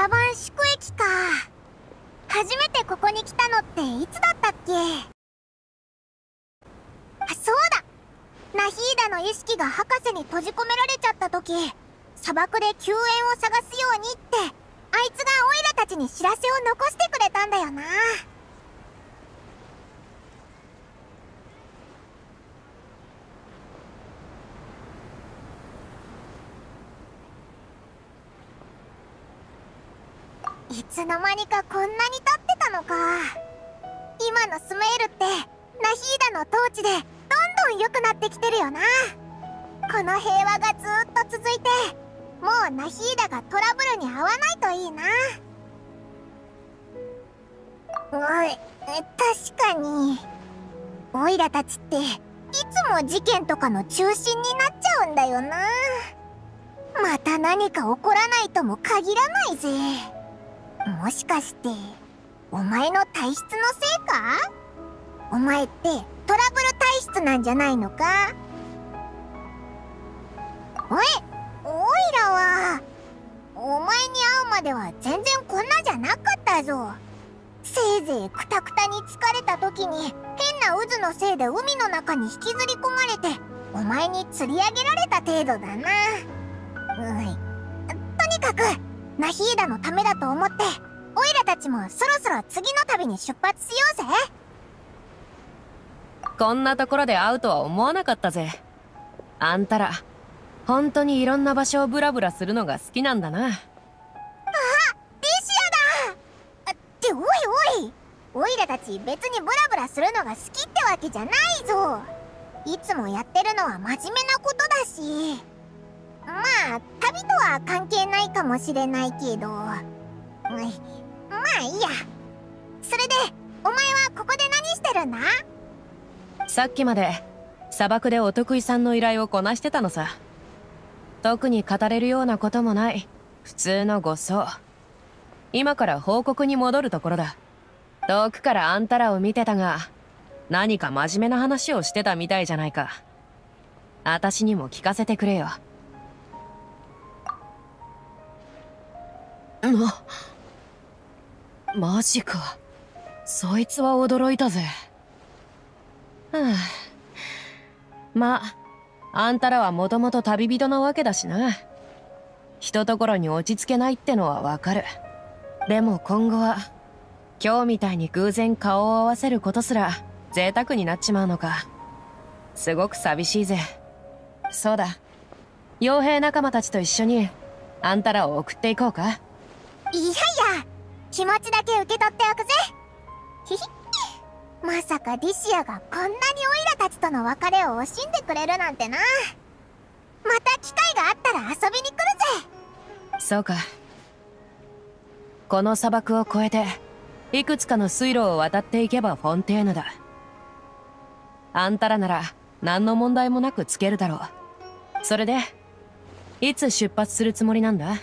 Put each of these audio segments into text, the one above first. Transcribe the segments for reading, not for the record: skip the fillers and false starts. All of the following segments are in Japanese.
ラバン宿駅か。初めてここに来たのっていつだったっけ？そうだ、ナヒーダの意識が博士に閉じ込められちゃった時、砂漠で救援を探すようにってあいつがオイラたちに知らせを残してくれたんだよな。いつの間にかこんなに経ってたのか。今のスメールってナヒーダの統治でどんどん良くなってきてるよな。この平和がずっと続いて、もうナヒーダがトラブルに遭わないといいな。確かにオイラたちっていつも事件とかの中心になっちゃうんだよな。また何か起こらないとも限らないぜ。もしかしてお前の体質のせいか？お前ってトラブル体質なんじゃないのか？おいらはお前に会うまでは全然こんなじゃなかったぞ。せいぜいクタクタに疲れた時に変な渦のせいで海の中に引きずり込まれてお前に釣り上げられた程度だな。とにかくナヒーダのためだと思ってオイラたちもそろそろ次の旅に出発しようぜ。 こんなところで会うとは思わなかったぜ。あんたら本当にいろんな場所をブラブラするのが好きなんだな。 あ、リシアだ。っておいオイラたち別にブラブラするのが好きってわけじゃないぞ。いつもやってるのは真面目なことだし、まあ旅とは関係ないかもしれないけど、まあいいや。それでお前はここで何してるんだ？ さっきまで砂漠でお得意さんの依頼をこなしてたのさ。特に語れるようなこともない普通の護送。今から報告に戻るところだ。遠くからあんたらを見てたが、何か真面目な話をしてたみたいじゃないか。私にも聞かせてくれよ。マジか。そいつは驚いたぜ。まあんたらはもともと旅人なわけだしな。ひとところに落ち着けないってのはわかる。でも今後は今日みたいに偶然顔を合わせることすら贅沢になっちまうのか。すごく寂しいぜ。そうだ、傭兵仲間たちと一緒にあんたらを送っていこうか。 いやいや、気持ちだけ受け取っておくぜ。ひひっ。まさかリシアがこんなにオイラたちとの別れを惜しんでくれるなんてな。また機会があったら遊びに来るぜ。 そうか。この砂漠を越えていくつかの水路を渡っていけばフォンテーヌだ。あんたらなら何の問題もなくつけるだろう。それでいつ出発するつもりなんだ？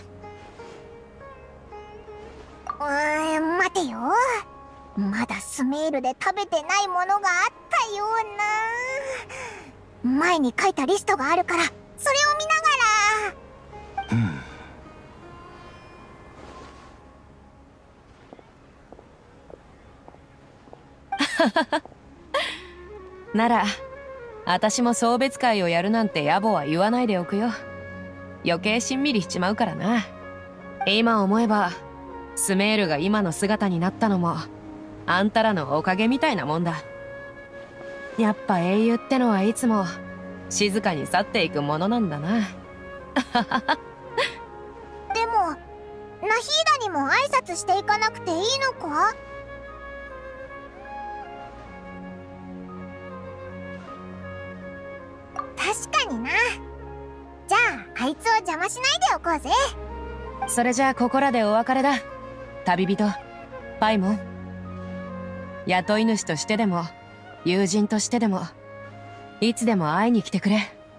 待てよ。まだスメールで食べてないものがあったような。前に書いたリストがあるからそれを見ながらなら私も送別会をやるなんて野暮は言わないでおくよ。余計しんみりしちまうからな。今思えばスメールが今の姿になったのもあんたらのおかげみたいなもんだ。やっぱ英雄ってのはいつも静かに去っていくものなんだな。 でもナヒーダにも挨拶していかなくていいのか？確かにな。じゃああいつを邪魔しないでおこうぜ。 それじゃあここらでお別れだ。旅人パイモン。雇い主としてでも友人としてでもいつでも会いに来てくれ。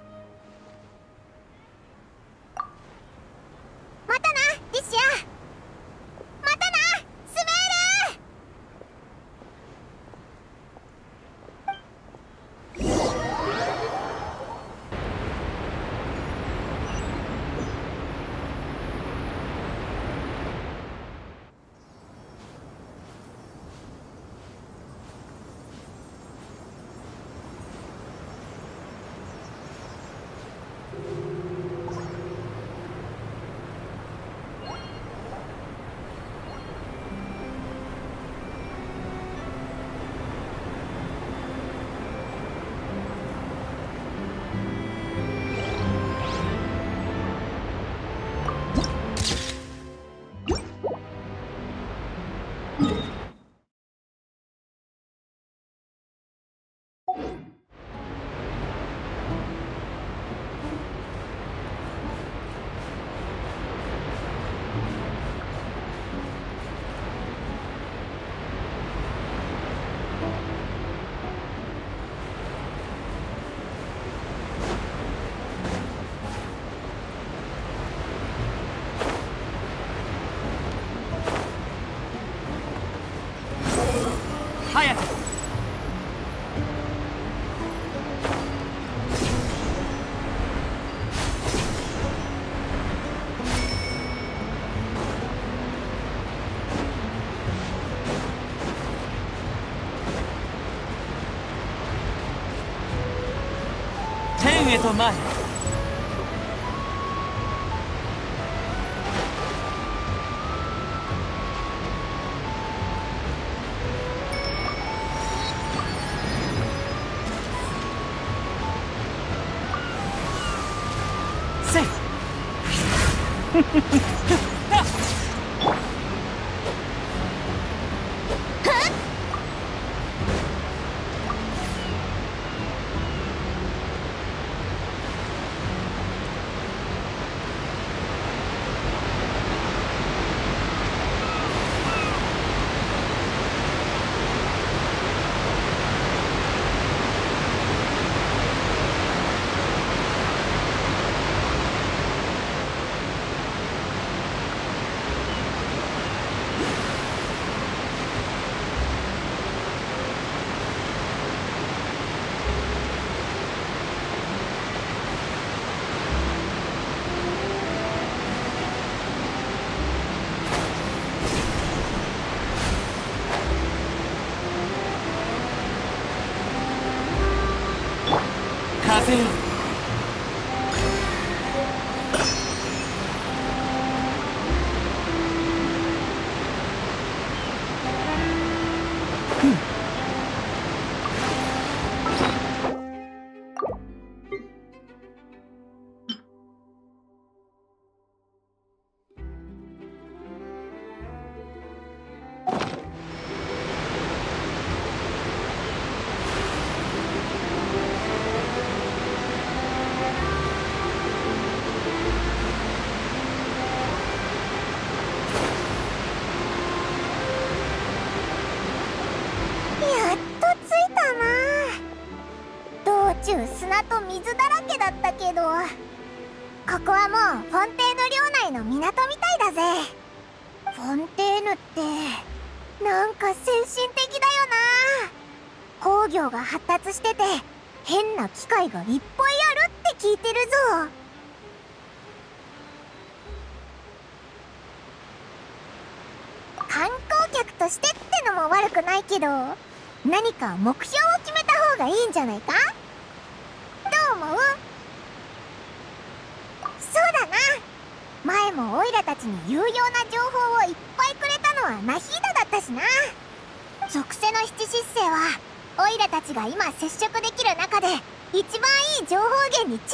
またなリシア。またなスメール。 早く。天へと前。せい。風よ。 砂と水だらけだったけど、ここはもうフォンテーヌ領内の港みたいだぜ。フォンテーヌってなんか先進的だよな。工業が発達してて変な機械がいっぱいあるって聞いてるぞ。観光客としてってのも悪くないけど、何か目標を決めた方がいいんじゃないか。どう思う？そうだな。前もオイラたちに有用な情報をいっぱいくれたのはナヒーダだったしな。属性の七疾星はオイラたちが今接触できる中で一番いい情報源に違いないぜ。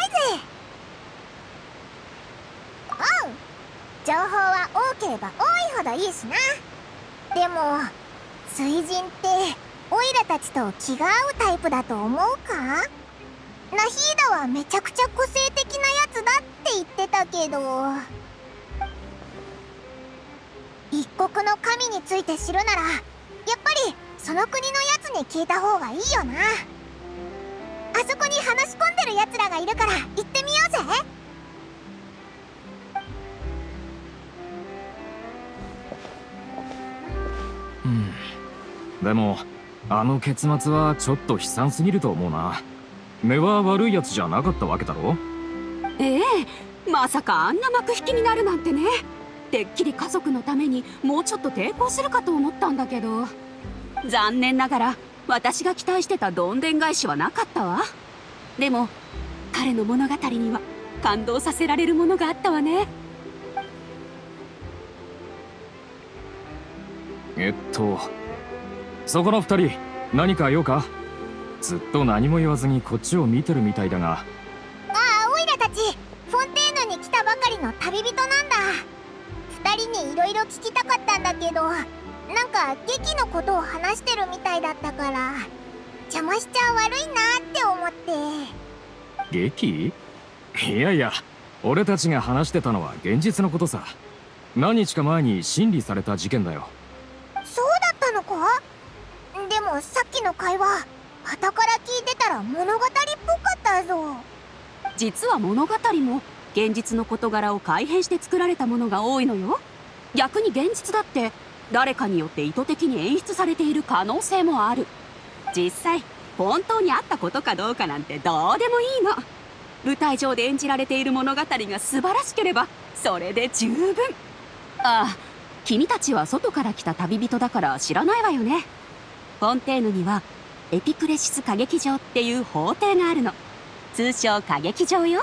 おう、情報は多ければ多いほどいいしな。でも水神ってオイラたちと気が合うタイプだと思うか？ナヒーダはめちゃくちゃ個性的なやつだって言ってたけど、一国の神について知るならやっぱりその国のやつに聞いた方がいいよな。あそこに話し込んでるやつらがいるから行ってみようぜ。 でもあの結末はちょっと悲惨すぎると思うな。根は悪いやつじゃなかったわけだろ。 ええ、まさかあんな幕引きになるなんてね。てっきり家族のためにもうちょっと抵抗するかと思ったんだけど、残念ながら私が期待してたどんでん返しはなかったわ。でも彼の物語には感動させられるものがあったわね。 そこの二人何か用か？ずっと何も言わずにこっちを見てるみたいだが。 ああ、オイラたちフォンテーヌに来たばかりの旅人なんだ。二人にいろいろ聞きたかったんだけど、なんか劇のことを話してるみたいだったから邪魔しちゃ悪いなって思って。 劇？いやいや、俺たちが話してたのは現実のことさ。何日か前に審理された事件だよ。 そうだったのか？でもさっきの会話傍から聞いてたら物語っぽかったぞ。 実は物語も現実の事柄を改変して作られたものが多いのよ。逆に現実だって誰かによって意図的に演出されている可能性もある。実際本当にあったことかどうかなんてどうでもいいの。舞台上で演じられている物語が素晴らしければそれで十分。ああ、君たちは外から来た旅人だから知らないわよね。フォンテーヌにはエピクレシス歌劇場っていう法廷があるの。通称歌劇場よ。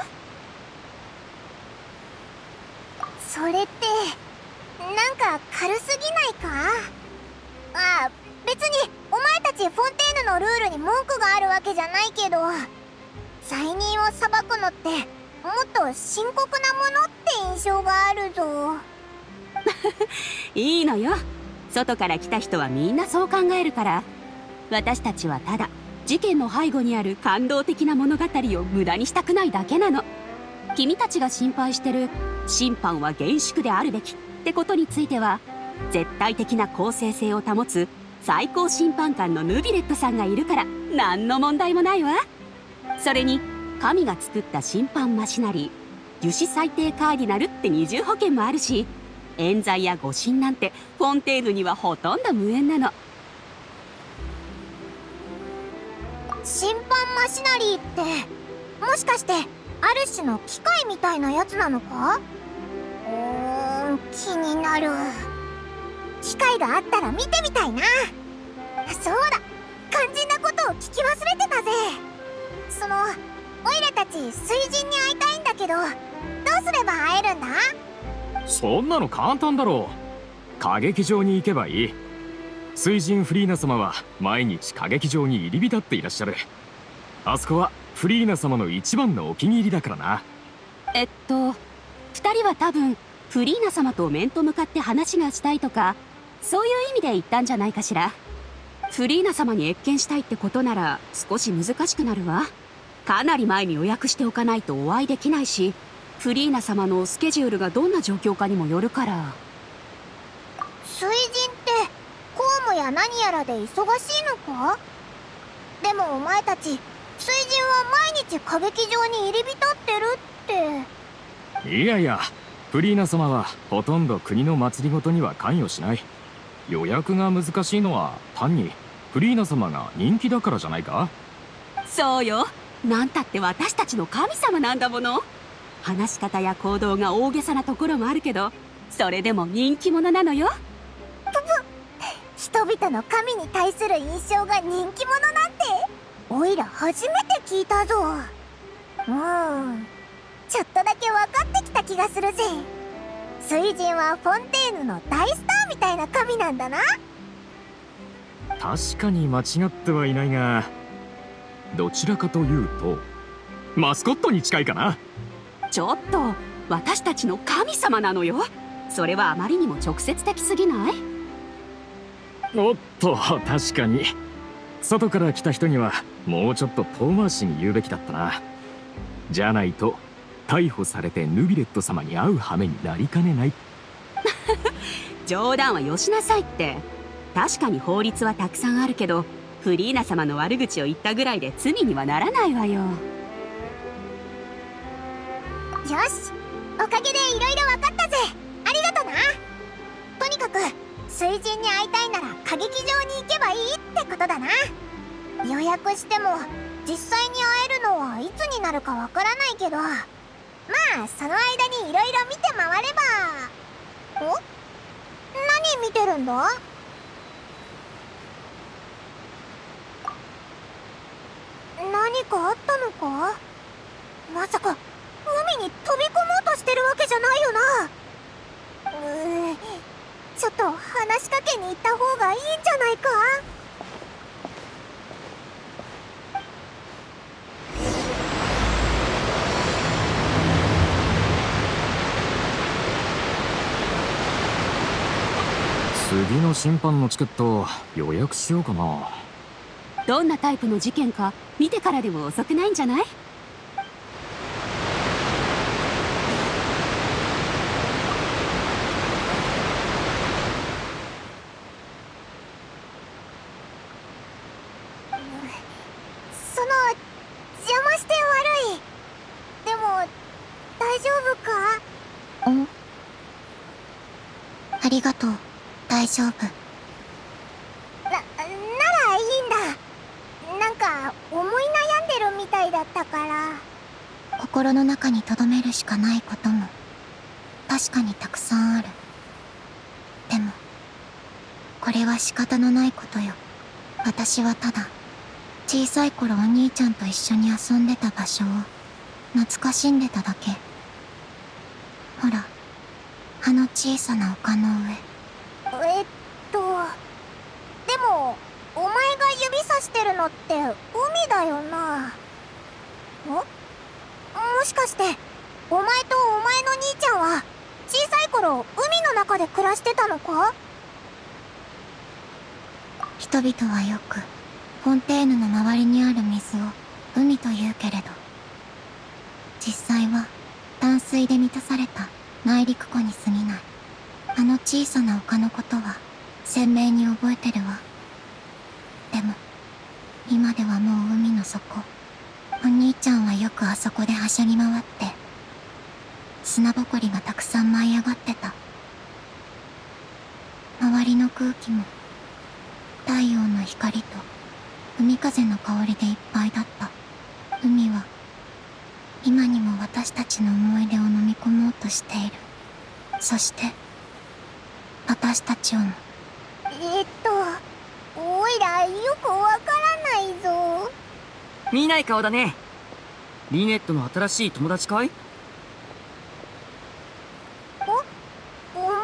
それってなんか軽すぎないか？ああ、別にお前たちフォンテーヌのルールに文句があるわけじゃないけど、罪人を裁くのってもっと深刻なものって印象があるぞ。 いいのよ。外から来た人はみんなそう考えるから。私たちはただ事件の背後にある感動的な物語を無駄にしたくないだけなの。君たちが心配してる審判は厳粛であるべきってことについては、絶対的な公正性を保つ最高審判官のヌビレットさんがいるから何の問題もないわ。それに神が作った審判マシナリー、樹脂裁定カーディナルって二重保険もあるし、冤罪や誤審なんてフォンテーヌにはほとんど無縁なの。 審判マシナリーってもしかしてある種の機械みたいなやつなのか？気になる。機会があったら見てみたいな。そうだ、肝心なことを聞き忘れてたぜ。そのオイラたち水人に会いたいんだけど、どうすれば会えるんだ？ そんなの簡単だろう。歌劇場に行けばいい。水人フリーナ様は毎日歌劇場に入り浸っていらっしゃる。あそこはフリーナ様の一番のお気に入りだからな。 2人は多分フリーナ様と面と向かって話がしたいとか、そういう意味で言ったんじゃないかしら。フリーナ様に謁見したいってことなら少し難しくなるわ。かなり前に予約しておかないとお会いできないし、フリーナ様のスケジュールがどんな状況かにもよるから。 水人って公務や何やらで忙しいのか？でもお前たち水人は毎日歌劇場に入り浸ってるって。 いやいや、フリーナ様はほとんど国の祭りごとには関与しない。予約が難しいのは単にフリーナ様が人気だからじゃないか？ そうよ。なんたって私たちの神様なんだもの。話し方や行動が大げさなところもあるけど、それでも人気者なのよ。 人々の神に対する印象が人気者なんておいら初めて聞いたぞ。ちょっとだけ分かってきた気がするぜ。水人はフォンテーヌの大スターみたいな神なんだな。 確かに間違ってはいないが、どちらかというとマスコットに近いかな。 ちょっと私たちの神様なのよ。それはあまりにも直接的すぎない？ おっと、確かに外から来た人にはもうちょっと遠回しに言うべきだったな。じゃないと逮捕されてヌビレット様に会う羽目になりかねない。 冗談はよしなさいって。確かに法律はたくさんあるけど、フリーナ様の悪口を言ったぐらいで罪にはならないわよ。 よし、おかげでいろいろ分かったぜ。ありがとな。とにかく水人に会いたいなら歌劇場に行けばいいってことだな。予約しても実際に会えるのはいつになるかわからないけど、まあその間にいろいろ見て回れば。お？何見てるんだ？何かあったのか？まさか海に飛び込もうとしてるわけじゃないよな。ちょっと話しかけに行った方がいいんじゃないか？ 次の審判のチケット予約しようかな。 どんなタイプの事件か見てからでも遅くないんじゃない？ 邪魔して悪い。でも大丈夫か？ ありがとう。 大丈夫。ならいいんだ。なんか思い悩んでるみたいだったから。心の中に留めるしかないことも確かにたくさんある。でもこれは仕方のないことよ。私はただ小さい頃お兄ちゃんと一緒に遊んでた場所を懐かしんでただけ。ほら、あの小さな丘の上。でもお前が指さしてるのって海だよな。もしかしてお前とお前の兄ちゃんは小さい頃海の中で暮らしてたのか？人々はよくフォンテーヌの周りにある水を海というけれど、実際は淡水で満たされた内陸湖に過ぎない。あの小さな丘のことは鮮明に覚えてるわ。でも今ではもう海の底。お兄ちゃんはよくあそこではしゃぎ回って砂ぼこりがたくさん舞い上がってた。周りの空気も太陽の光と海風の香りでいっぱいだった。海は今にも私たちの思い出を飲み込もうとしている。そして私たちをも。おいらよくわからないぞ。 見ない顔だね。リネットの新しい友達かい？ お前は。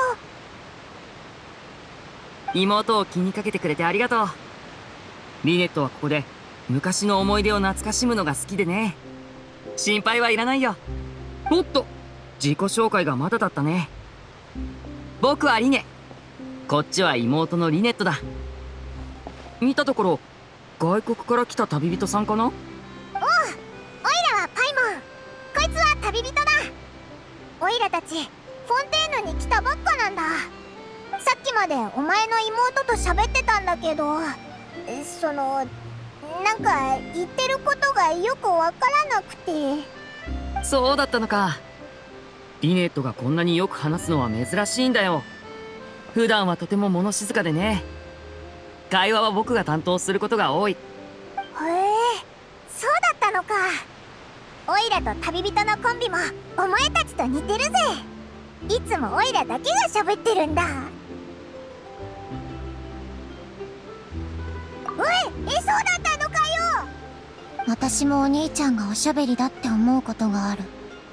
妹を気にかけてくれてありがとう。リネットはここで昔の思い出を懐かしむのが好きでね。心配はいらないよ。おっと、自己紹介がまだだったね。僕はリネ。こっちは妹のリネットだ。見たところ外国から来た旅人さんかな？ おいらはパイモン。こいつは旅人だ。おいらたちフォンテーヌに来たばっかなんだ。さっきまでお前の妹と喋ってたんだけど、なんか言ってることがよくわからなくて。 そうだったのか。リネットがこんなによく話すのは珍しいんだよ。普段はとても物静かでね。会話は僕が担当することが多い。 へえ、そうだったのか。オイラと旅人のコンビもお前たちと似てるぜ。いつもオイラだけが喋ってるんだ。おい、そうだったのかよ。私もお兄ちゃんがおしゃべりだって思うことがある。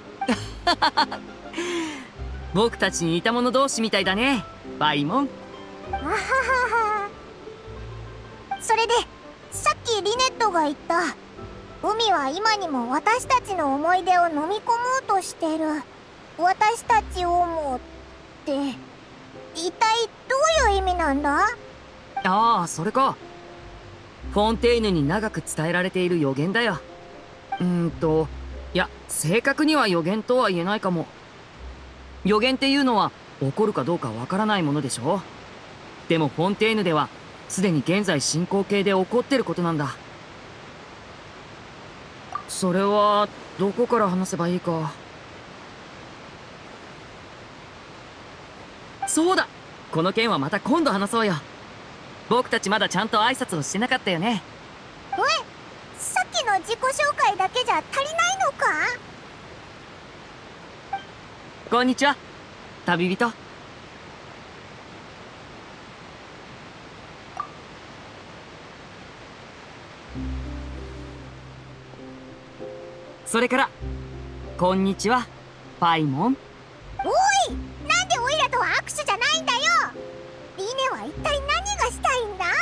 僕たちに似た者同士みたいだね、バイモン。 あははは。それでさっきリネットが言った海は今にも私たちの思い出を飲み込もうとしてる。私たちをもって一体どういう意味なんだ？ ああ、それか。フォンテーヌに長く伝えられている予言だよ。いや、正確には予言とは言えないかも。予言っていうのは起こるかどうかわからないものでしょ。でもフォンテーヌではすでに現在進行形で起こってることなんだ。それはどこから話せばいいか。そうだ、この件はまた今度話そうよ。僕たちまだちゃんと挨拶をしてなかったよね。 おい、さっきの自己紹介だけじゃ足りないのか？ こんにちは、旅人。それからこんにちは、パイモン。 おい、なんでオイラとは握手じゃないんだよ。リネは一体何がしたいんだ？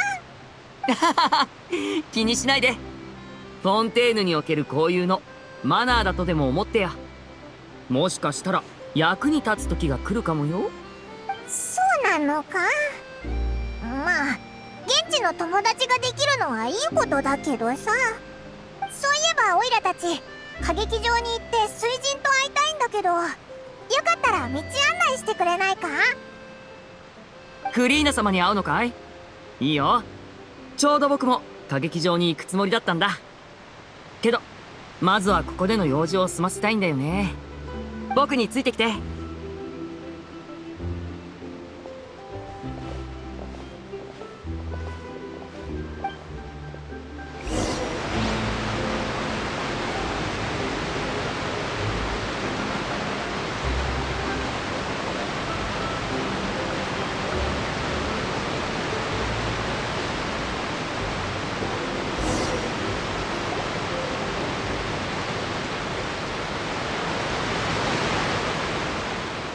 気にしないで。フォンテーヌにおける交友のマナーだとでも思ってや。もしかしたら役に立つ時が来るかもよ。 そうなのか？まあ現地の友達ができるのはいいことだけどさ。そういえばオイラたち歌劇場に行って水人と会いたいんだけど、よかったら道案内してくれないか？ クリーナ様に会うのかい？いいよ。ちょうど僕も歌劇場に行くつもりだったんだけど、まずはここでの用事を済ませたいんだよね。僕についてきて。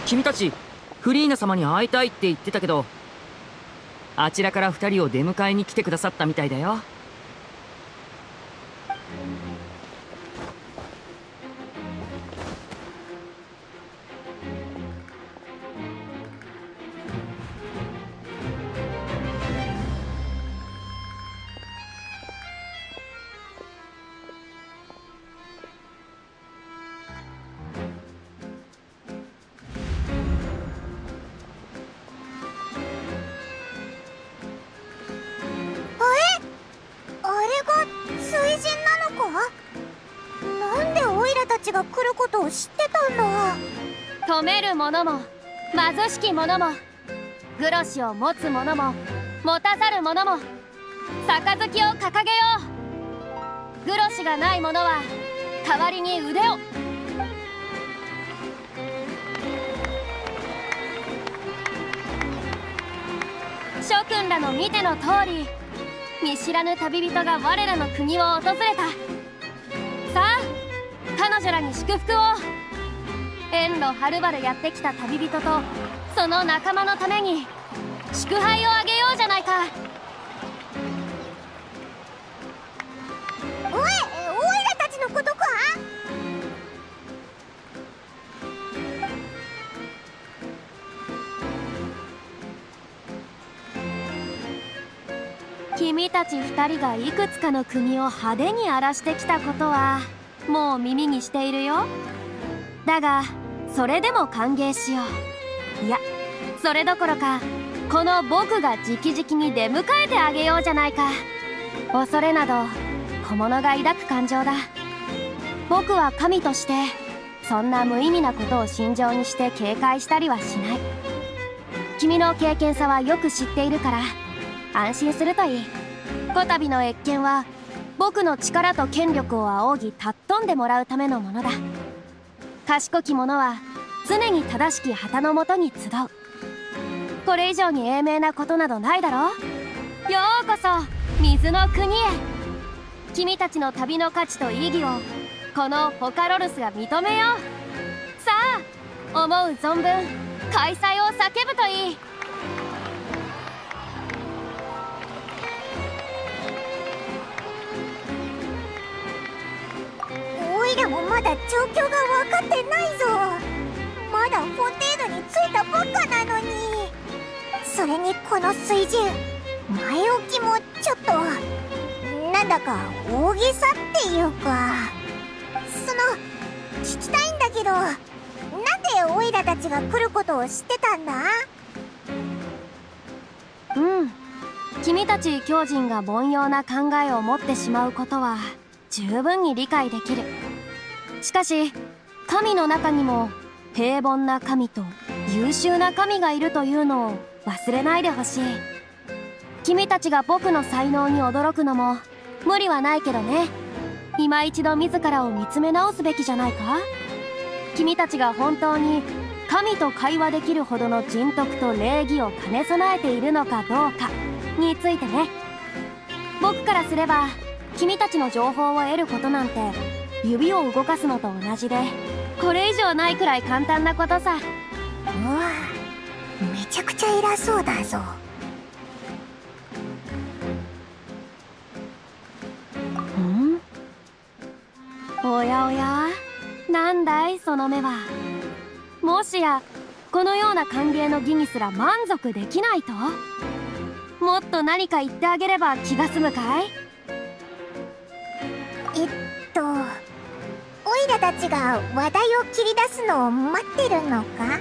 君たちフリーナ様に会いたいって言ってたけど、あちらから2人を出迎えに来てくださったみたいだよ。 が来ることを知ってたんだ。 止める者も貧しき者もグロシを持つ者も持たざる者も杯を掲げよう。グロシがない者は代わりに腕を。諸君らの見ての通り、見知らぬ旅人が我らの国を訪れた。さあ彼女らに祝福を。遠路はるばるやってきた旅人とその仲間のために祝杯をあげようじゃないか。 おい、オイラたちのことか。 君たち2人がいくつかの国を派手に荒らしてきたことはもう耳にしているよ。だがそれでも歓迎しよう。いやそれどころかこの僕が直々に出迎えてあげようじゃないか。恐れなど小物が抱く感情だ。僕は神としてそんな無意味なことを心情にして警戒したりはしない。君の経験さはよく知っているから安心するといい。こたびの謁見は僕の力と権力を仰ぎ尊んでもらうためのものだ。賢き者は常に正しき旗のもとに集う。これ以上に英明なことなどないだろう。ようこそ水の国へ。君たちの旅の価値と意義をこのフォカロルスが認めよう。さあ思う存分開催を叫ぶといい。 オイラもまだ状況が分かってないぞ。まだフォテーヌに着いたばっかなのに。それにこの水準前置きもちょっとなんだか大げさっていうか、聞きたいんだけど、なんでオイラたちが来ることを知ってたんだ？ 君たち狂人が凡庸な考えを持ってしまうことは十分に理解できる。しかし神の中にも平凡な神と優秀な神がいるというのを忘れないでほしい。君たちが僕の才能に驚くのも無理はないけどね。今一度自らを見つめ直すべきじゃないか。君たちが本当に神と会話できるほどの人徳と礼儀を兼ね備えているのかどうかについてね。僕からすれば君たちの情報を得ることなんて指を動かすのと同じでこれ以上ないくらい簡単なことさ。 うわ、めちゃくちゃ偉そうだぞ。 おやおや、なんだいその目は。もしやこのような歓迎の儀にすら満足できないと？もっと何か言ってあげれば気が済むかい？ オイラたちが話題を切り出すのを待ってるのか？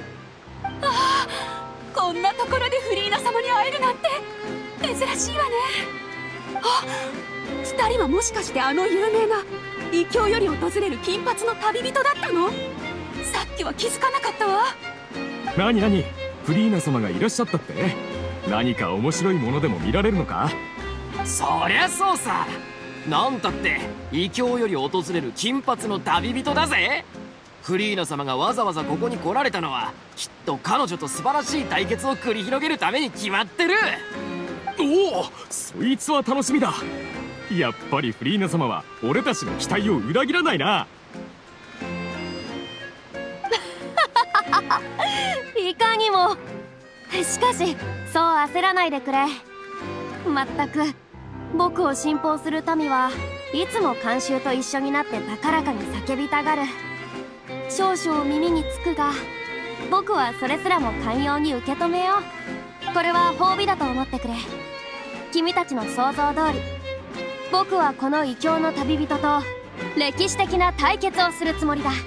こんなところでフリーナ様に会えるなんて珍しいわね。2人はもしかしてあの有名な異教より訪れる金髪の旅人だったの？さっきは気づかなかったわ。 なにフリーナ様がいらっしゃったって？何か面白いものでも見られるのか？ そりゃそうさ。なんたって異教より訪れる金髪の旅人だぜ。フリーナ様がわざわざここに来られたのはきっと彼女と素晴らしい対決を繰り広げるために決まってる。 おお、そいつは楽しみだ。やっぱりフリーナ様は俺たちの期待を裏切らないな。 いかにも。しかしそう焦らないでくれ。まったく僕を信奉する民はいつも慣習と一緒になって高らかに叫びたがる。少々耳につくが、僕はそれすらも寛容に受け止めよう。これは褒美だと思ってくれ。君たちの想像通り、僕はこの異教の旅人と歴史的な対決をするつもりだ。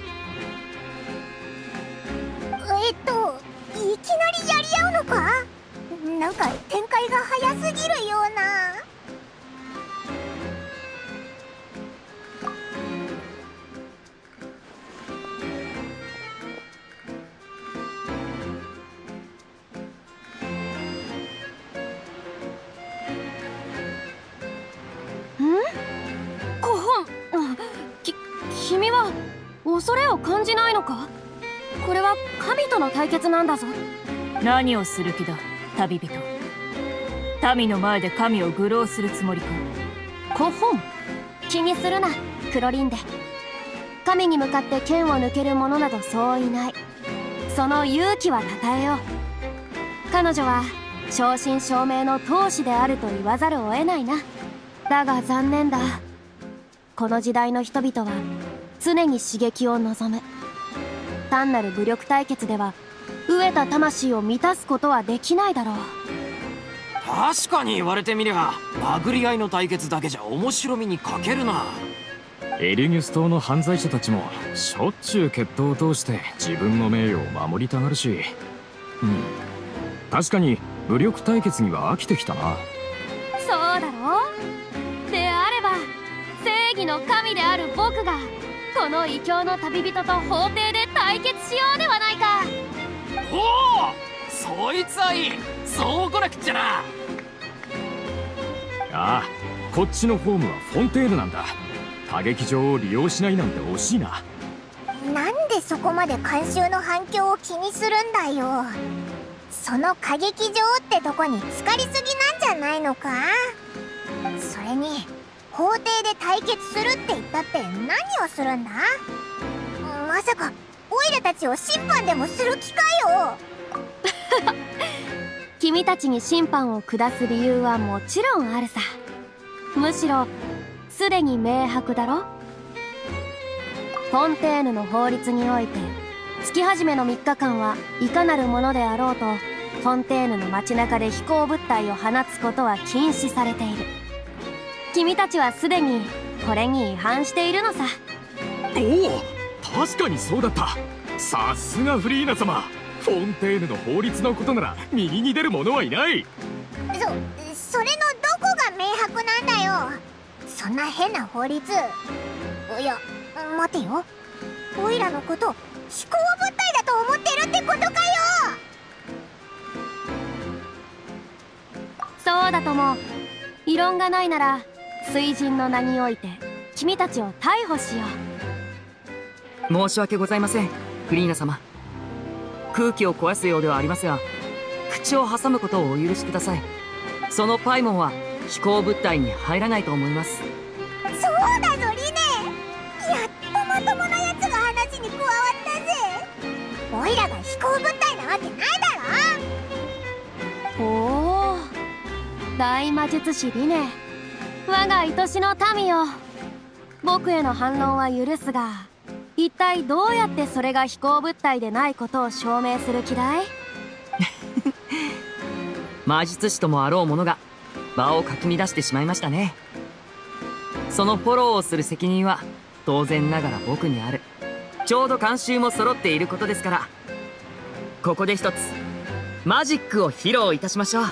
いきなりやり合うのか？なんか展開が早すぎるような。 コホン、君は恐れを感じないのか？これは神との対決なんだぞ。 何をする気だ、旅人。民の前で神を愚弄するつもりか？ コホン、気にするな、クロリンデ。神に向かって剣を抜ける者などそういない。その勇気は称えよう。彼女は正真正銘の闘士であると言わざるを得ないな。だが残念だ。この時代の人々は常に刺激を望む。単なる武力対決では飢えた魂を満たすことはできないだろう。 確かに言われてみりゃ、殴り合いの対決だけじゃ面白みに欠けるな。 エリュギュス島の犯罪者たちもしょっちゅう決闘を通して自分の名誉を守りたがるし、確かに武力対決には飽きてきたな。 そうだろう。であれば正義の神である僕がこの異教の旅人と法廷で対決しようではないか。 おお、そいつはいい。そうこなくっちゃな。 ああ、こっちのホームはフォンテーヌなんだ。歌劇場を利用しないなんて惜しいな。 なんでそこまで観衆の反響を気にするんだよ。その歌劇場ってとこに浸かりすぎなんじゃないのか？それに法廷で対決するって言ったって何をするんだ？まさかオイラたちを審判でもする気かよ。 君たちに審判を下す理由はもちろんあるさ。むしろすでに明白だろ。フォンテーヌの法律において月始めの3日間はいかなるものであろうとフォンテーヌの街中で飛行物体を放つことは禁止されている。君たちはすでにこれに違反しているのさ。 おお、確かにそうだった。さすがフリーナ様。フォンテーヌの法律のことなら右に出る者はいない。 それのどこが明白なんだよ。そんな変な法律。いや待てよ、オイラのこと飛行物体だと思ってるってことかよ。 そうだとも。異論がないなら水神の名において君たちを逮捕しよ申し訳ございません、フリーナ様。空気を壊すようではありますが、口を挟むことをお許しください。そのパイモンは飛行物体に入らないと思います。 そうだぞリネ、やっとまともなやつが話に加わったぜ。オイラが飛行物体なわけないだろ。 おお、大魔術師リネ、我が愛しの民よ。僕への反論は許すが、一体どうやってそれが飛行物体でないことを証明する気だい？ 魔術師ともあろう者が場をかき乱してしまいましたね。そのフォローをする責任は当然ながら僕にある。ちょうど慣習も揃っていることですから、ここで一つマジックを披露いたしましょう。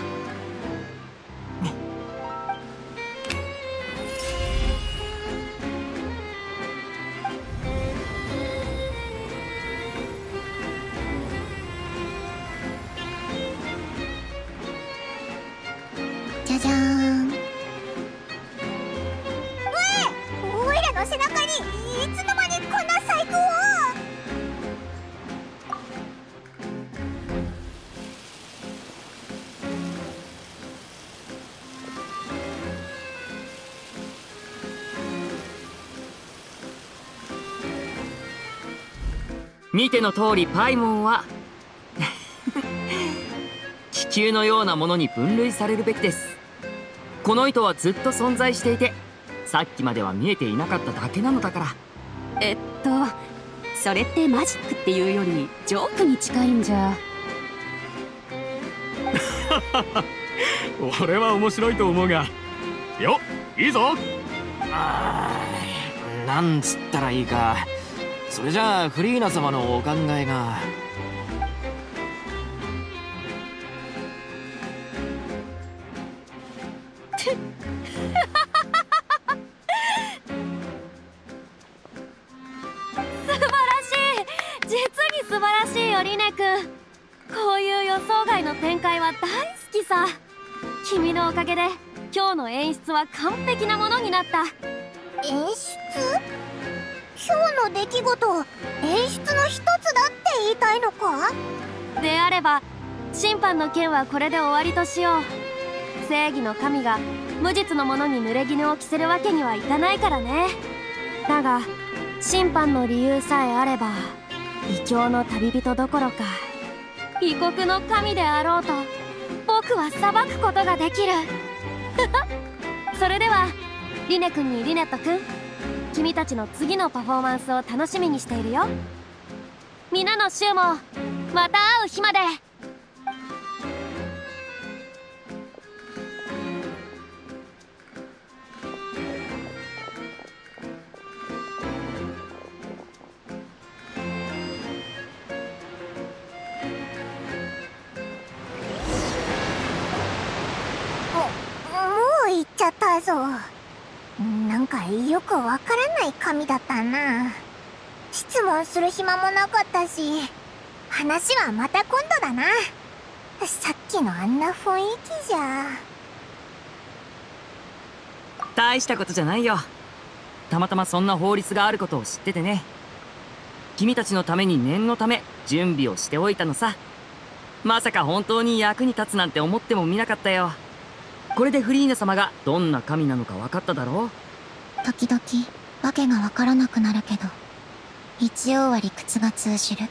じゃじゃーん。オイラの背中にいつの間にこんな細工を。 見ての通りパイモンは気球のようなものに分類されるべきです。この糸はずっと存在していて、さっきまでは見えていなかっただけなのだから。 それってマジックっていうよりジョークに近いんじゃ。 俺は面白いと思うが。よっ、いいぞ。 なんつったらいいか。それじゃあフリーナ様のお考えが。 素晴らしいよリネ君。こういう予想外の展開は大好きさ。君のおかげで今日の演出は完璧なものになった。 演出？今日の出来事、演出の一つだって言いたいのか？ であれば審判の件はこれで終わりとしよう。正義の神が無実の者に濡れ衣を着せるわけにはいかないからね。だが審判の理由さえあれば異教の旅人どころか異国の神であろうと僕は裁くことができる。それではリネ君にリネット君、君たちの次のパフォーマンスを楽しみにしているよ。皆の衆もまた会う日まで。 もう行っちゃったぞ。なんかよくわからない神だったな。質問する暇もなかったし、話はまた今度だな。さっきのあんな雰囲気じゃ。 大したことじゃないよ。たまたまそんな法律があることを知っててね。君たちのために念のため準備をしておいたのさ。まさか本当に役に立つなんて思ってもみなかったよ。これでフリーナ様がどんな神なのか分かっただろう。 時々わけがわからなくなるけど、一応は理屈が通じる。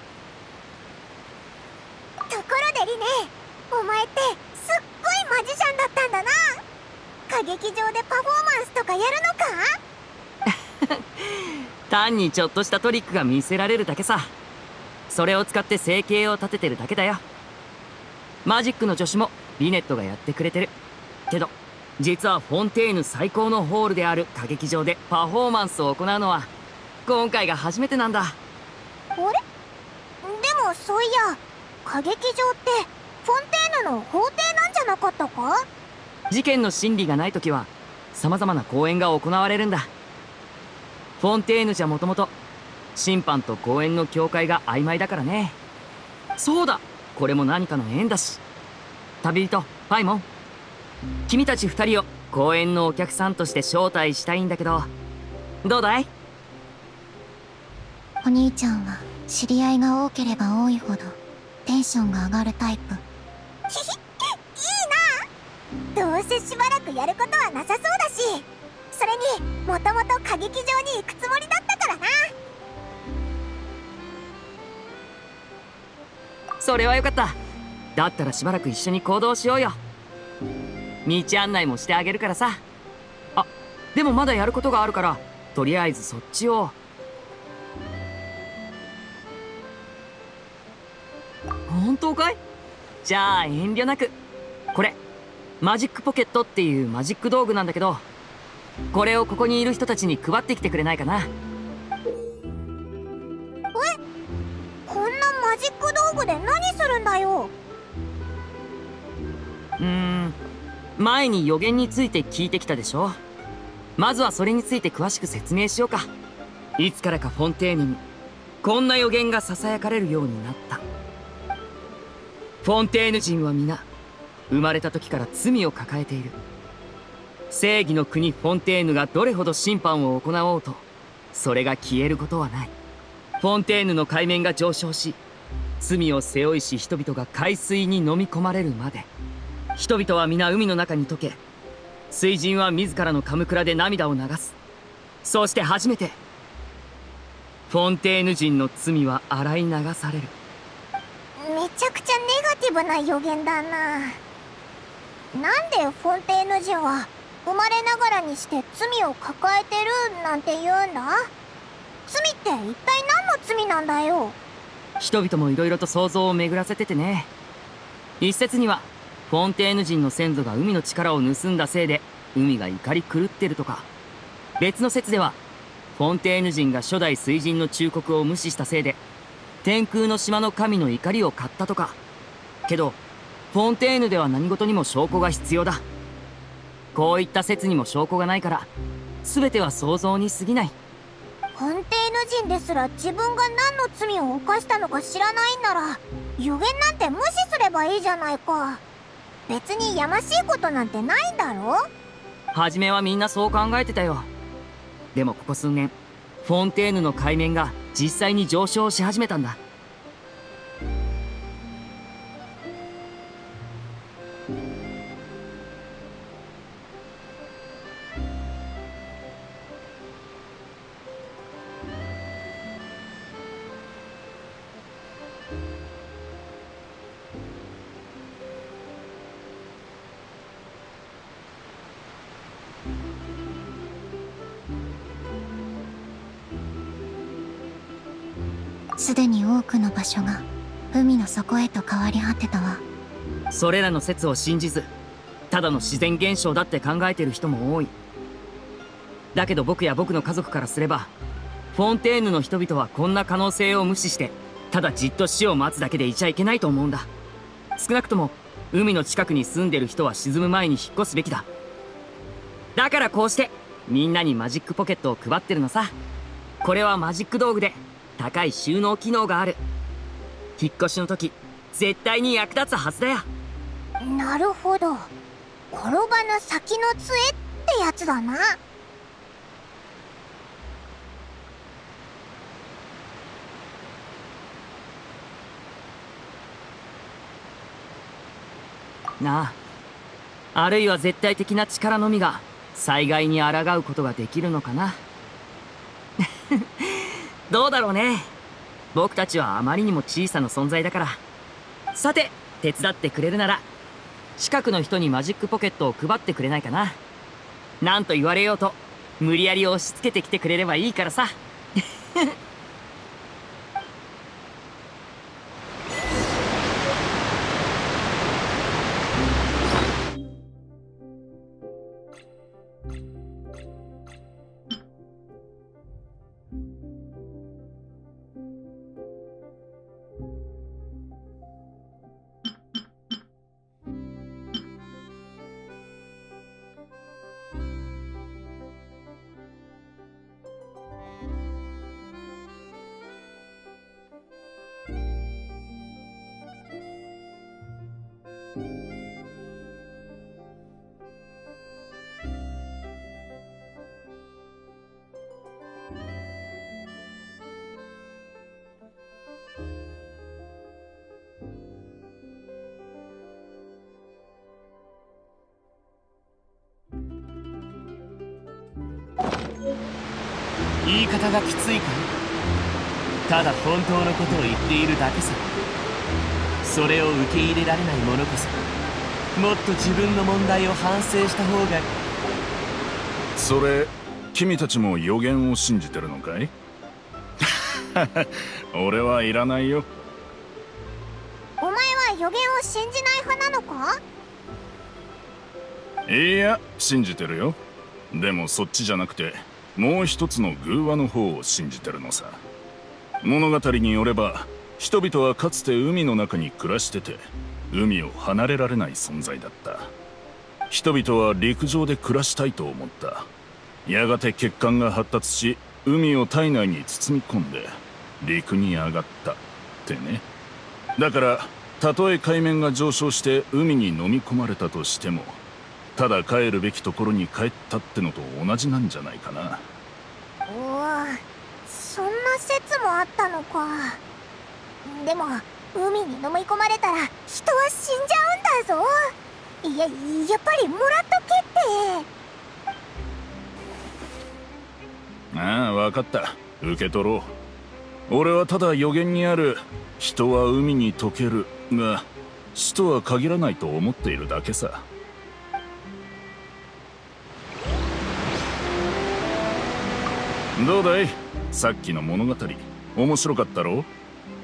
ところでリネ、お前ってすっごいマジシャンだったんだな。歌劇場でパフォーマンスとかやるのか？ 単にちょっとしたトリックが見せられるだけさ。それを使って生計を立ててるだけだよ。マジックの助手もリネットがやってくれてるけど、実はフォンテーヌ最高のホールである歌劇場でパフォーマンスを行うのは今回が初めてなんだ。 あれ？でもそういや、歌劇場ってフォンテーヌの法廷なんじゃなかったか？ 事件の審理がない時は様々な公演が行われるんだ。フォンテーヌじゃもともと審判と公演の境界が曖昧だからね。そうだ、これも何かの縁だし。旅人パイモン、君たち2人を公演のお客さんとして招待したいんだけど、どうだい？ お兄ちゃんは知り合いが多ければ多いほどテンションが上がるタイプ。ひひ、いいな。どうせしばらくやることはなさそうだし、それにもともと歌劇場に行くつもりだったからな。 それはよかった。だったらしばらく一緒に行動しようよ。道案内もしてあげるからさ。あ、でもまだやることがあるから、とりあえずそっちを。本当かい？じゃあ遠慮なく。これマジックポケットっていうマジック道具なんだけど、これをここにいる人たちに配ってきてくれないかな。 こんなマジック道具で何するんだよ。 前に予言について聞いてきたでしょ。まずはそれについて詳しく説明しようか。いつからかフォンテーヌにこんな予言がささやかれるようになった。フォンテーヌ人は皆生まれた時から罪を抱えている。正義の国フォンテーヌがどれほど審判を行おうと、それが消えることはない。フォンテーヌの海面が上昇し、罪を背負いし人々が海水に飲み込まれるまで、人々は皆海の中に溶け、水人は自らのカムクラで涙を流す。そうして初めてフォンテーヌ人の罪は洗い流される。 めちゃくちゃネガテティブな予言だな。なんでフォンテーヌ人は生まれながらにして罪を抱えてるなんて言うんだ？罪って一体何の罪なんだよ。 人々もいろいろと想像を巡らせててね。一説にはフォンテーヌ人の先祖が海の力を盗んだせいで海が怒り狂ってるとか、別の説ではフォンテーヌ人が初代水神の忠告を無視したせいで天空の島の神の怒りを買ったとか。けどフォンテーヌでは何事にも証拠が必要だ。こういった説にも証拠がないから全ては想像に過ぎない。 フォンテーヌ人ですら自分が何の罪を犯したのか知らないんなら予言なんて無視すればいいじゃないか。別にやましいことなんてないんだろ。 初めはみんなそう考えてたよ。でもここ数年フォンテーヌの海面が実際に上昇し始めたんだ。 すでに多くの場所が海の底へと変わり果てたわ。 それらの説を信じずただの自然現象だって考えてる人も多い。だけど僕や僕の家族からすればフォンテーヌの人々はこんな可能性を無視してただじっと死を待つだけでいちゃいけないと思うんだ。少なくとも海の近くに住んでる人は沈む前に引っ越すべきだ。だからこうしてみんなにマジックポケットを配ってるのさ。これはマジック道具で高い収納機能がある。引っ越しの時絶対に役立つはずだよ。 なるほど、転ばぬ先の杖ってやつだな。 なあ、あるいは絶対的な力のみが災害に抗うことができるのかな。どうだろうね。僕たちはあまりにも小さな存在だから。さて手伝ってくれるなら近くの人にマジックポケットを配ってくれないかな。なんと言われようと無理やり押し付けてきてくれればいいからさ。 言い方がきついかい？ただ本当のことを言っているだけさ。それを受け入れられない者こそもっと自分の問題を反省した方が。 それ君たちも予言を信じてるのかい？俺はいらないよ。 お前は予言を信じない派なのか？ いや、信じてるよ。でもそっちじゃなくてもう一つの偶話の方を信じてるのさ。物語によれば人々はかつて海の中に暮らしてて海を離れられない存在だった。人々は陸上で暮らしたいと思った。やがて血管が発達し海を体内に包み込んで陸に上がったってね。だからたとえ海面が上昇して海に飲み込まれたとしてもただ帰るべきところに帰ったってのと同じなんじゃないかな。 おお、そんな説もあったのか。でも海に飲み込まれたら人は死んじゃうんだぞ。やっぱりもらっとけって。 ああ、分かった。受け取ろう。俺はただ予言にある人は海に溶けるが死とは限らないと思っているだけさ。どうだい、さっきの物語面白かったろう？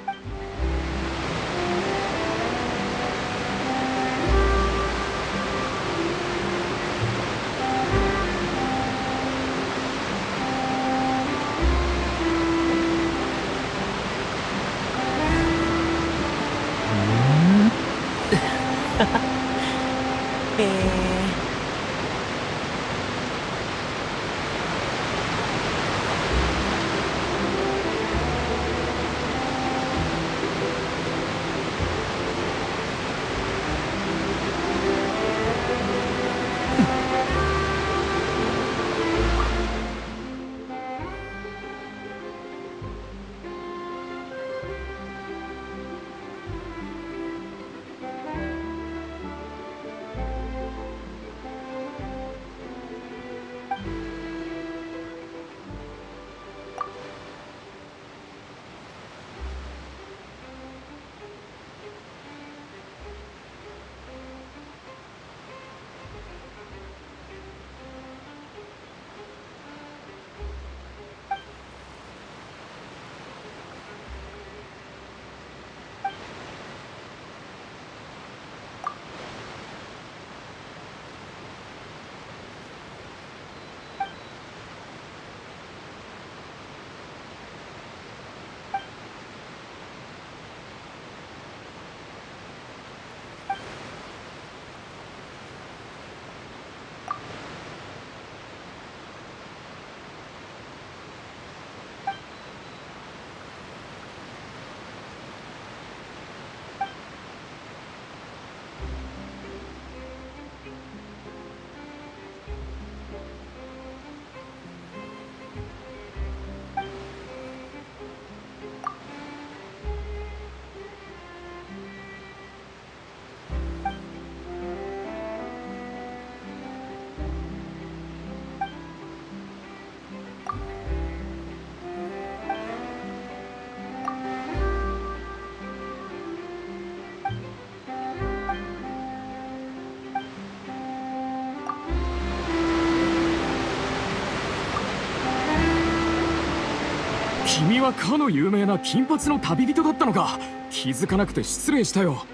君はかの有名な金髪の旅人だったのか。気づかなくて失礼したよ。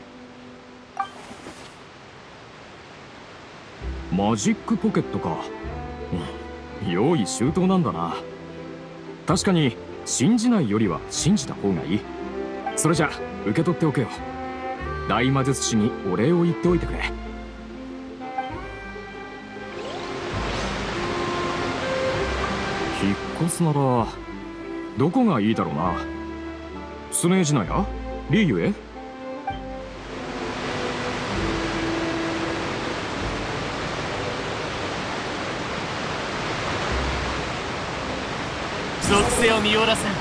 マジックポケットか。用意周到なんだな。確かに信じないよりは信じた方がいい。それじゃ受け取っておけよ。大魔術師にお礼を言っておいてくれ。引っ越すならどこがいいだろうな。スネージナやリーユへ。 属性を見おらせん。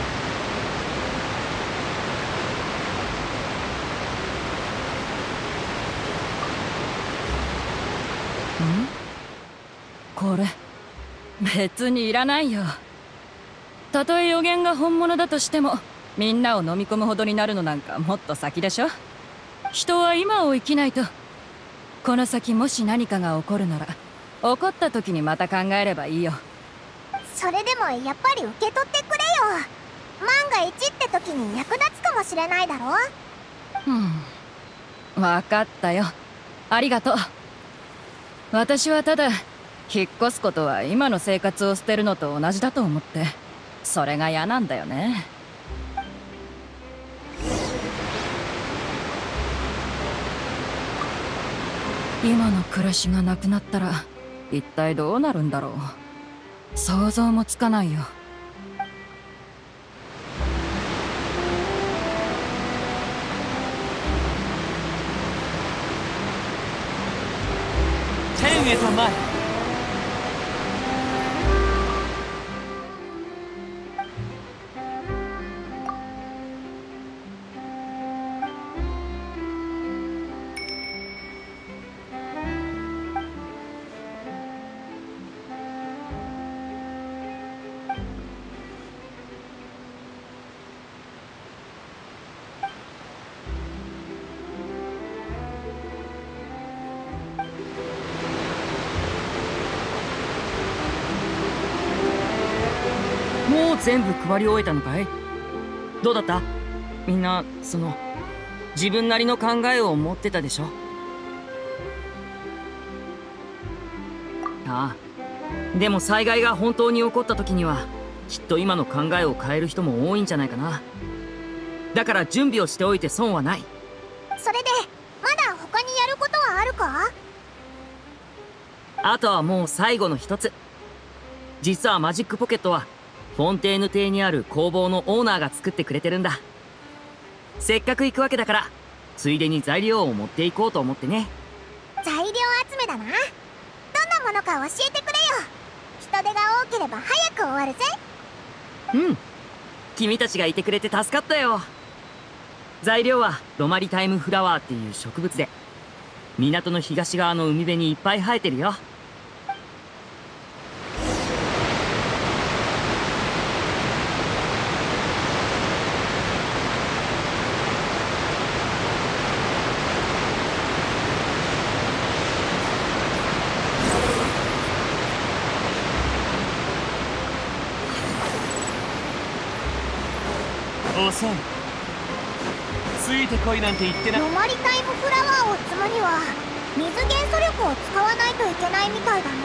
これ別にいらないよ。たとえ予言が本物だとしてもみんなを飲み込むほどになるのなんかもっと先でしょ。人は今を生きないと。この先もし何かが起こるなら起こった時にまた考えればいいよ。 それでもやっぱり受け取ってくれよ。万が一って時に役立つかもしれないだろ。 分かったよ。ありがとう。私はただ引っ越すことは今の生活を捨てるのと同じだと思って、それが嫌なんだよね。今の暮らしがなくなったら一体どうなるんだろう。想像もつかないよ。 天へと参る。 もう全部配り終えたのかい？どうだった？みんな自分なりの考えを持ってたでしょ？ああ、でも災害が本当に起こった時にはきっと今の考えを変える人も多いんじゃないかな。だから準備をしておいて損はない。 それでまだ他にやることはあるか？ あとはもう最後の一つ。実はマジックポケットはフォンテーヌ邸にある工房のオーナーが作ってくれてるんだ。せっかく行くわけだからついでに材料を持っていこうと思ってね。 材料集めだな。どんなものか教えてくれよ。人手が多ければ早く終わるぜ。 うん、君たちがいてくれて助かったよ。材料はロマリタイムフラワーっていう植物で港の東側の海辺にいっぱい生えてるよ。 おさん、ついてこいなんて言ってな。 ロマリタイムフラワーを積むには水元素力を使わないといけないみたいだな。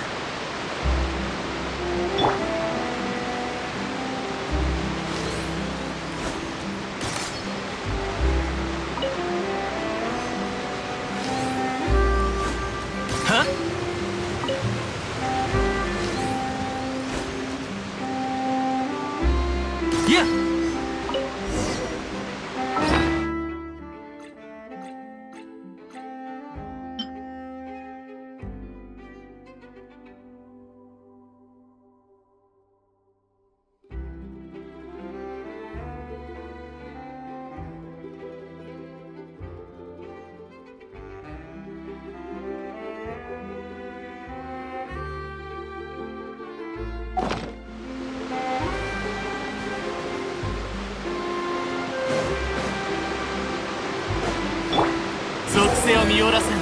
は？いや。属性を見下ろせん。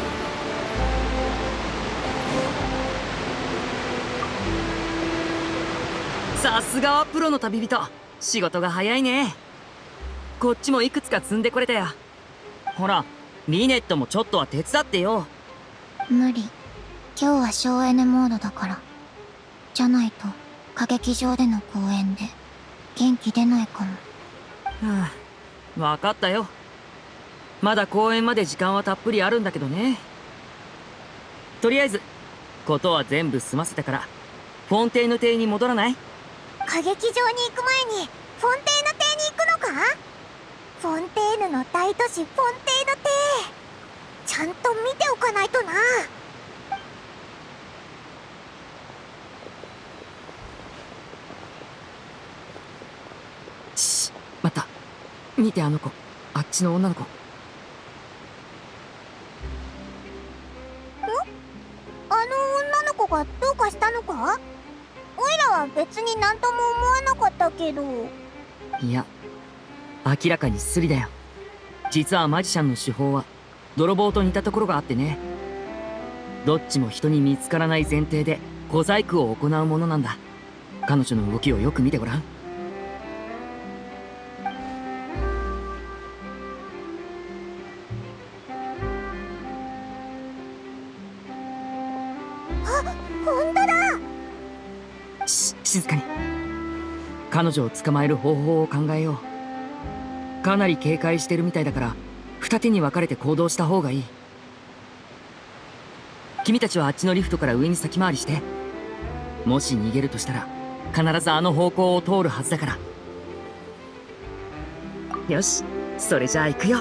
さすがはプロの旅人、仕事が早いね。こっちもいくつか積んでこれたよ。ほらリネットもちょっとは手伝ってよ。 無理。今日は省エネモードだから。じゃないと歌劇場での公演で元気出ないかも。 はあ、分かったよ。まだ公演まで時間はたっぷりあるんだけどね。とりあえずことは全部済ませたからフォンテーヌ邸に戻らない？ 歌劇場に行く前にフォンテーヌ邸に行くのか？フォンテーヌの大都市フォンテーヌ邸、ちゃんと見ておかないとな。 し、待った。見てあの子、あっちの女の子。 あの女の子がどうかしたのか？おいらは別になんとも思わなかったけど。 いや、明らかにスリだよ。実はマジシャンの手法は泥棒と似たところがあってね。どっちも人に見つからない前提で小細工を行うものなんだ。彼女の動きをよく見てごらん。 本当だ。 静かに。彼女を捕まえる方法を考えよう。かなり警戒してるみたいだから二手に分かれて行動した方がいい。君たちはあっちのリフトから上に先回りして。もし逃げるとしたら必ずあの方向を通るはずだから。よし、それじゃあ行くよ。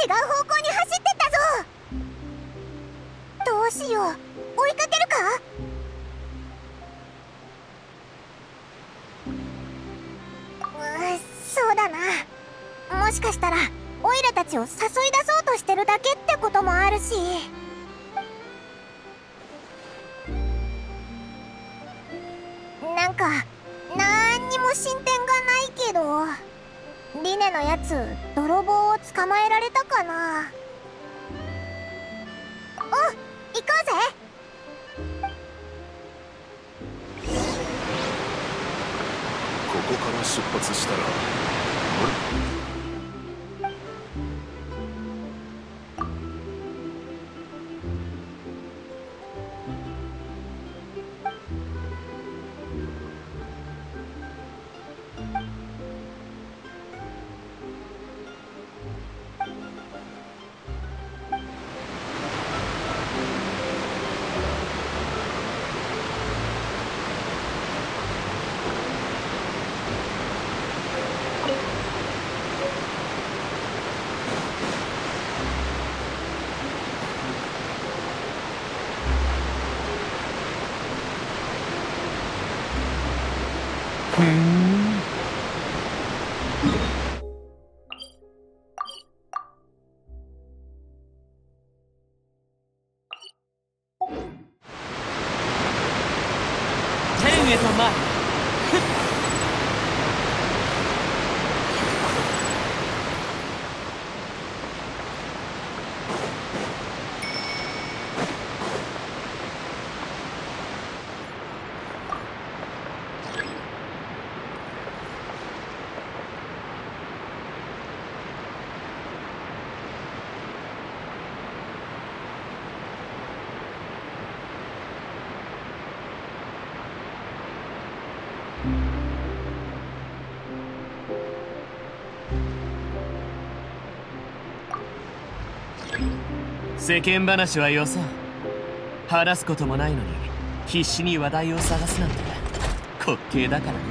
違う方向に走ってったぞ。どうしよう、追いかけるか。そうだな。もしかしたらオイラたちを誘い出そうとしてるだけってこともあるし。なんかなんにも進展がないけど、リネのやつ泥棒を捕まえられたかな。お、行こうぜ。 ここから出発したら、 天へと参る。世間話はよそう。話すこともないのに必死に話題を探すなんて滑稽だからね。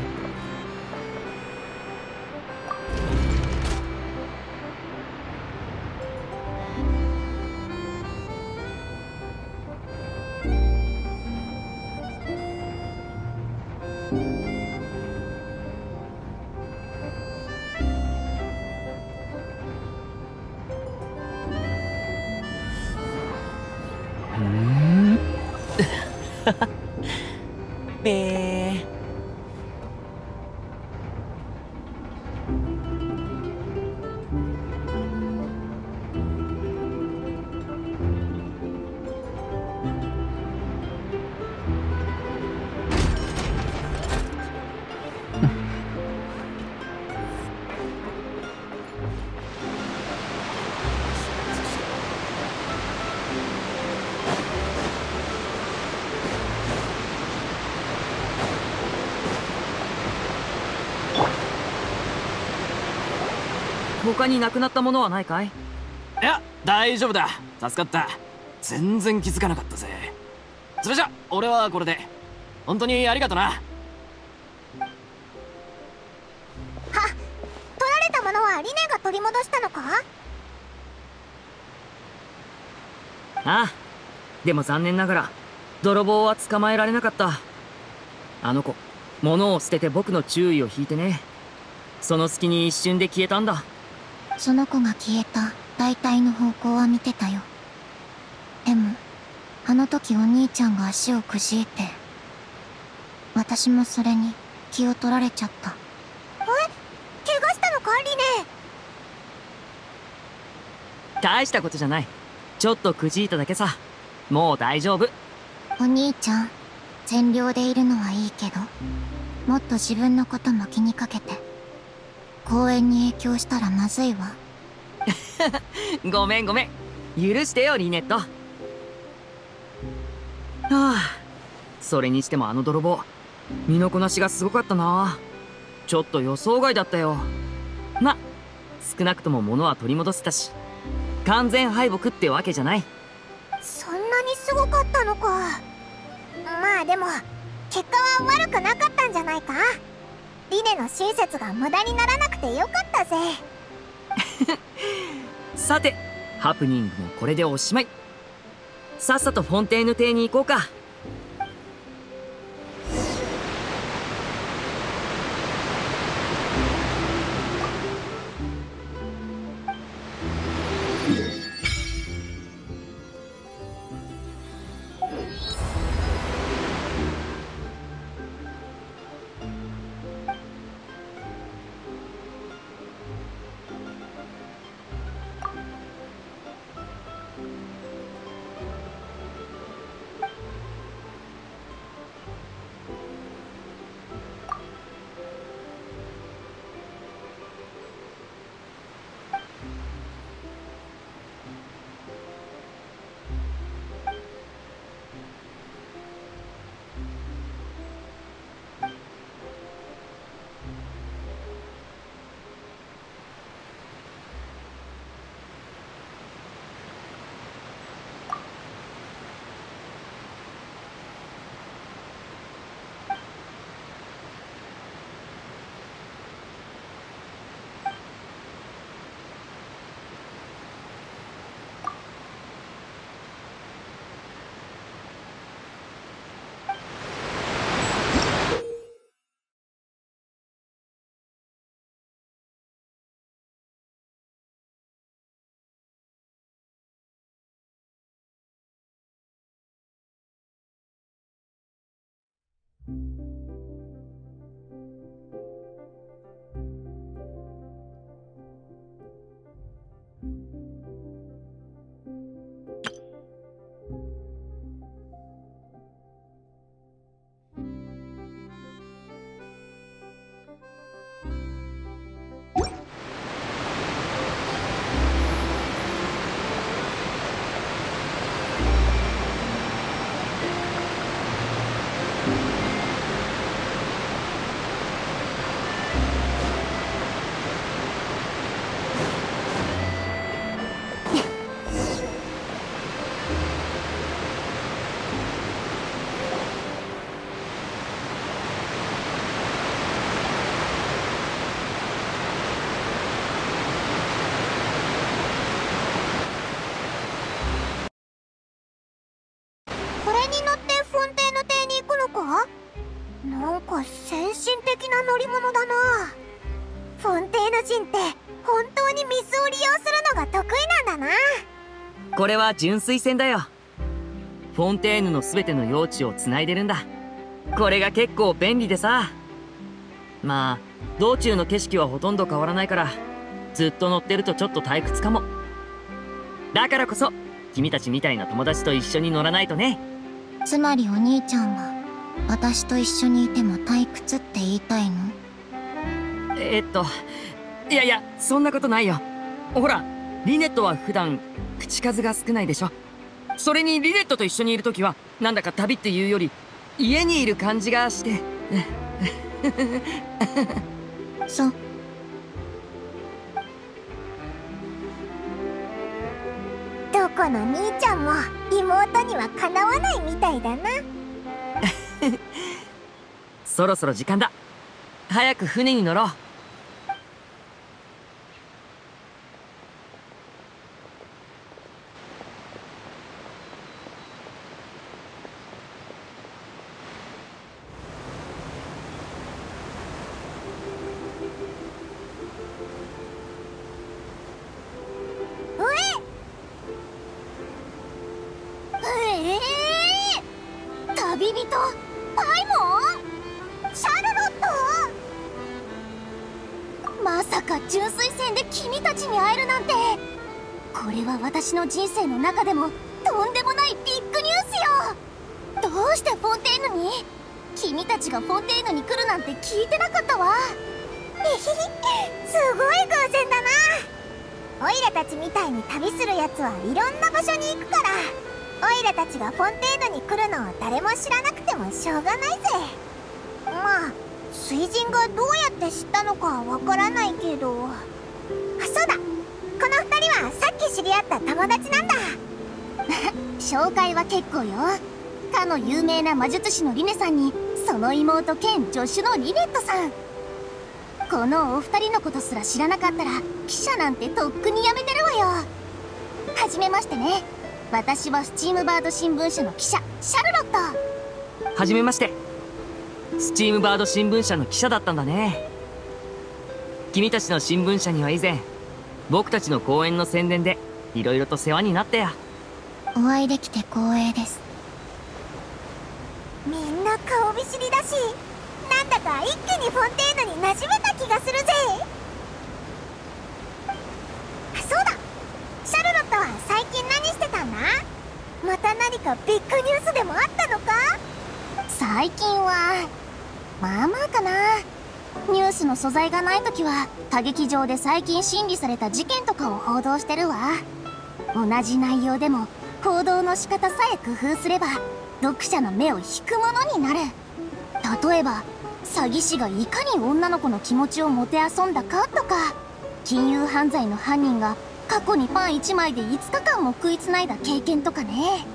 他になくなったものはないかい？ いや、大丈夫だ。助かった。全然気づかなかったぜ。それじゃ俺はこれで。本当にありがとな。 は、取られたものはリネが取り戻したのか？ ああ、でも残念ながら泥棒は捕まえられなかった。あの子、物を捨てて僕の注意を引いてね。その隙に一瞬で消えたんだ。 その子が消えた大体の方向は見てたよ。でもあの時お兄ちゃんが足をくじいて、私もそれに気を取られちゃった。怪我したのかリネ？ 大したことじゃない。ちょっとくじいただけさ。もう大丈夫。 お兄ちゃん善良でいるのはいいけど、もっと自分のことも気にかけて。公園に影響したらまずいわ。 ごめんごめん、許してよリネット。はあ、それにしてもあの泥棒、身のこなしがすごかったな。ちょっと予想外だったよ。ま、少なくとも物は取り戻せたし、完全敗北ってわけじゃない。 そんなにすごかったのか。まあでも結果は悪くなかったんじゃないか。リネの親切が無駄にならなくてよかったぜ。 さてハプニングもこれでおしまい。さっさとフォンテーヌ邸に行こうか。 なんか先進的な乗り物だな。フォンテーヌ人って本当に水を利用するのが得意なんだな。 これは純水船だよ。フォンテーヌの全ての用地をつないでるんだ。これが結構便利でさ。まあ道中の景色はほとんど変わらないからずっと乗ってるとちょっと退屈かも。だからこそ君たちみたいな友達と一緒に乗らないとね。 つまりお兄ちゃんは私と一緒にいても退屈って言いたいの？ いやいや、そんなことないよ。ほらリネットは普段口数が少ないでしょ。それにリネットと一緒にいるときはなんだか旅っていうより家にいる感じがしてそう。どこの兄ちゃんも妹にはかなわないみたいだな。 そろそろ時間だ。早く船に乗ろう。 旅人パイモン？シャルロット？まさか純粋船で君たちに会えるなんて。これは私の人生の中でもとんでもないビッグニュースよ。どうしてフォンテーヌに？君たちがフォンテーヌに来るなんて聞いてなかったわ。すごい偶然だな。オイラたちみたいに旅するやつはいろんな場所に行くから、オイラたちがフォンテーヌに来るのを誰も知らなくてもしょうがないぜ。まあ水人がどうやって知ったのかわからないけど。あ、そうだ、この2人はさっき知り合った友達なんだ。紹介は結構よ。かの有名な魔術師のリネさんにその妹兼助手のリネットさん。ここのお二人のことすら知らなかったら記者なんてとっくにやめてるわよ。はじめましてね。私はスチームバード新聞社の記者シャルロット。 はじめまして。スチームバード新聞社の記者だったんだね。君たちの新聞社には以前僕たちの公演の宣伝でいろいろと世話になったよ。 お会いできて光栄です。みんな顔見知りだし、なんだか一気にフォンテーヌに馴染めた気がするぜ。そうだ、シャルロットは最近何してたんだ？また何かビッグニュースでもあったのか？最近はまあまあかな。ニュースの素材がないときは歌劇場で最近審理された事件とかを報道してるわ。同じ内容でも行動の仕方さえ工夫すれば読者の目を引くものになる。例えば詐欺師がいかに女の子の気持ちをもてあそんだかとか、金融犯罪の犯人が過去にパン1枚で5日間も食いつないだ経験とかね。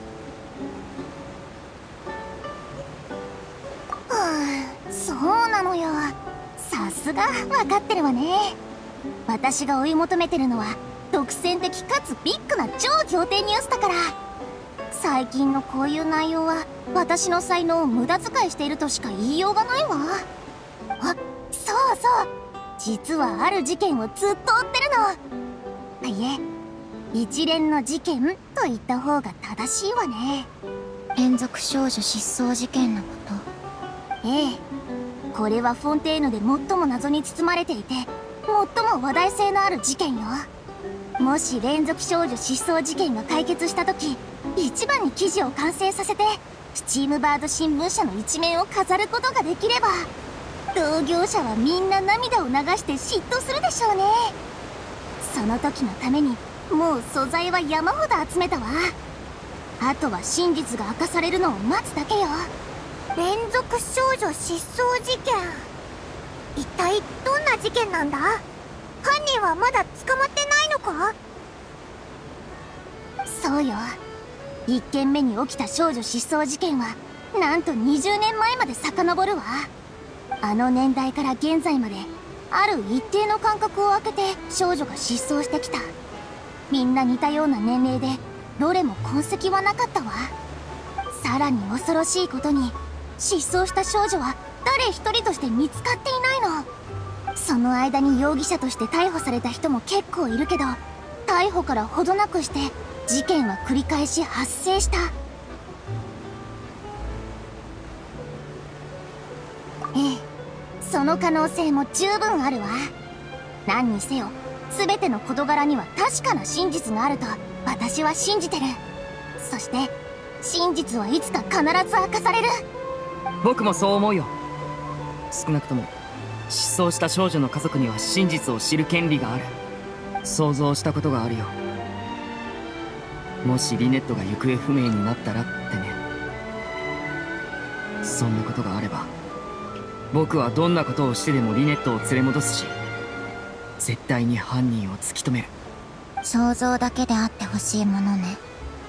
そうなのよ。さすが分かってるわね。私が追い求めてるのは独占的かつビッグな超仰天ニュースだから。最近のこういう内容は私の才能を無駄遣いしているとしか言いようがないわ。あ、そうそう、実はある事件をずっと追ってるの。いえ、一連の事件と言った方が正しいわね。連続少女失踪事件のこと。ええ、これはフォンテーヌで最も謎に包まれていて最も話題性のある事件よ。もし連続少女失踪事件が解決した時、一番に記事を完成させてスチームバード新聞社の一面を飾ることができれば、同業者はみんな涙を流して嫉妬するでしょうね。その時のためにもう素材は山ほど集めたわ。あとは真実が明かされるのを待つだけよ。連続少女失踪事件、一体どんな事件なんだ？犯人はまだ捕まってないのか？そうよ、1件目に起きた少女失踪事件はなんと20年前まで遡るわ。あの年代から現在まである一定の間隔を空けて少女が失踪してきた。みんな似たような年齢でどれも痕跡はなかったわ。さらに恐ろしいことに失踪した少女は誰一人として見つかっていないの。その間に容疑者として逮捕された人も結構いるけど、逮捕からほどなくして事件は繰り返し発生した。ええ、その可能性も十分あるわ。何にせよ全ての事柄には確かな真実があると私は信じてる。そして真実はいつか必ず明かされる。 僕もそう思うよ。少なくとも失踪した少女の家族には真実を知る権利がある。想像したことがあるよ。もしリネットが行方不明になったらってね。そんなことがあれば僕はどんなことをしてでもリネットを連れ戻すし、絶対に犯人を突き止める。 想像だけであってほしいものね。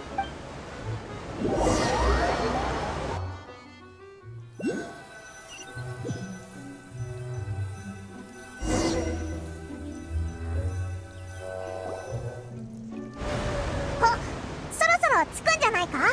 そろそろ着くんじゃないか？見ろよ。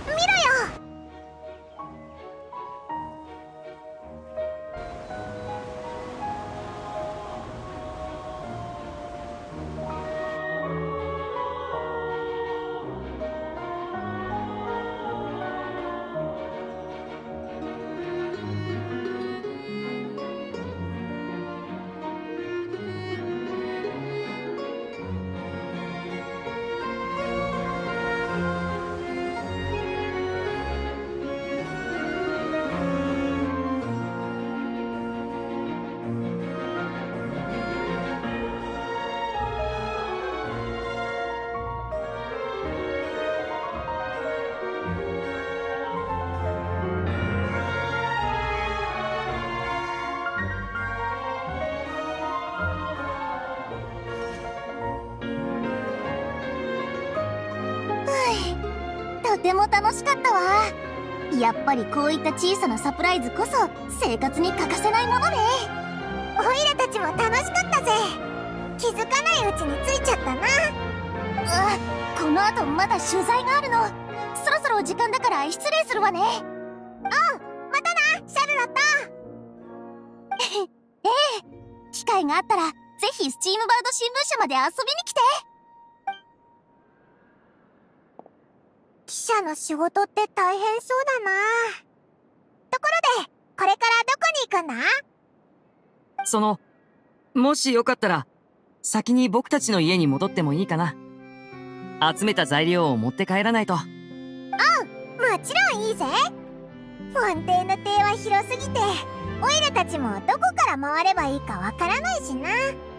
とても楽しかったわ。やっぱりこういった小さなサプライズこそ生活に欠かせないものね。 オイラたちも楽しかったぜ。気づかないうちに着いちゃったな。この後まだ取材があるの。そろそろ時間だから失礼するわね。またな、シャルロット。ええ、機会があったらぜひスチームバード新聞社まで遊びに来て。記者の仕事って大変そうだな。ところで、これからどこに行くんだ？ もしよかったら先に僕たちの家に戻ってもいいかな。集めた材料を持って帰らないと。 もちろんいいぜ。フォンテーヌ邸は広すぎてオイラたちもどこから回ればいいかわからないしな。